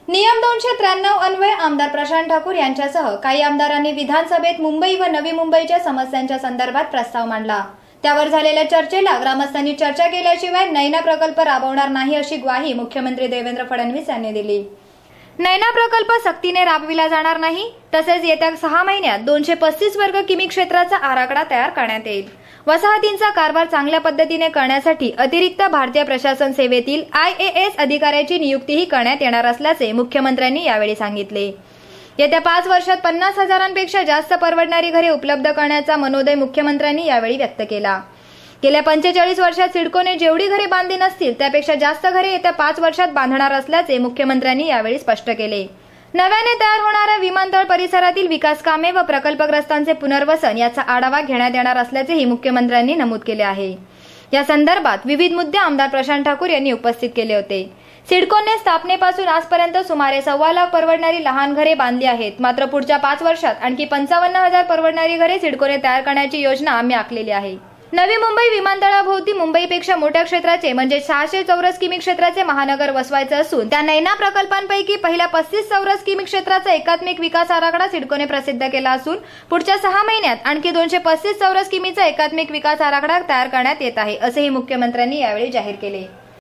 नियम 293 अन्वये आमदार प्रशांत ठाकूर यांच्यासह काही आमदारांनी विधानसभेत मुंबई व नवी मुंबईच्या समस्यांच्या संदर्भात प्रस्ताव मांडला। त्यावर झालेल्या चर्चेला ग्रामस्थांनी चर्चा केल्याशिवाय नैना प्रकल्प राबवणार नाही अशी ग्वाही मुख्यमंत्री देवेंद्र फडणवीस यांनी दिली। नैना प्रकल्प सक्तीने राबविला जाणार नाही, तसेच येत्या 6 महिन्यात 235 वर्ग किमी क्षेत्राचा आराखडा तयार करण्यात येईल। वसाहतींचा कारभार चांगल्या पद्धतीने करण्यासाठी अतिरिक्त भारतीय प्रशासन सेवेतील IAS अधिकाऱ्याची नियुक्तीही करण्यात येणार असल्याचे मुख्यमंत्र्यांनी यावेळी सांगितले। येत्या 5 वर्षात 50,000पेक्षा जास्त परवडणारी घरे उपलब्ध करण्याचा मनोदय मुख्यमंत्र्यांनी यावेळी व्यक्त केला। गेल्या 45 वर्षात सिडकोने जेवढी घरे बांधली नसतील त्यापेक्षा जास्त घरे येत्या 5 वर्षात बांधणार असल्याचे मुख्यमंत्र्यांनी यावेळी स्पष्ट केले। नव्याने तयार होणाऱ्या विमानतळ परिसरातील विकास कामे व प्रकल्पग्रस्तांचे पुनर्वसन याचा आढावा घेण्यात येणार असल्याचेही मुख्यमंत्र्यांनी नमूद केले आहे। या संदर्भात विविध मुद्दे आमदार प्रशांत ठाकूर यांनी उपस्थित केले होते। सिडकोने स्थापनेपासून आजपर्यंत सुमारे 1.25 लाख परवडणारी लहान घरे बांधली आहेत, मात्र पुढच्या 5 वर्षात आणखी 55,000 परवडणारी घरे सिडकोने तयार करण्याची योजना आम्ही आखलेली आहे। नवी मुंबई विमानतळाभोवती मुंबईपेक्षा मोठ्या क्षेत्राचे म्हणजे 600 चौरस किमी क्षेत्राचे महानगर वसवायचे असून त्या नैना प्रकल्पांपैकी पहिल्या 35 चौरस किमी क्षेत्राचा एकात्मिक विकास आराखडा सिडकोने प्रसिद्ध केला असून पुढच्या 6 महिन्यात आणखी 235 चौरस किमीचा एकात्मिक विकास आराखडा तयार करण्यात येत आहे, असेही मुख्यमंत्र्यांनी यावेळी जाहीर केले।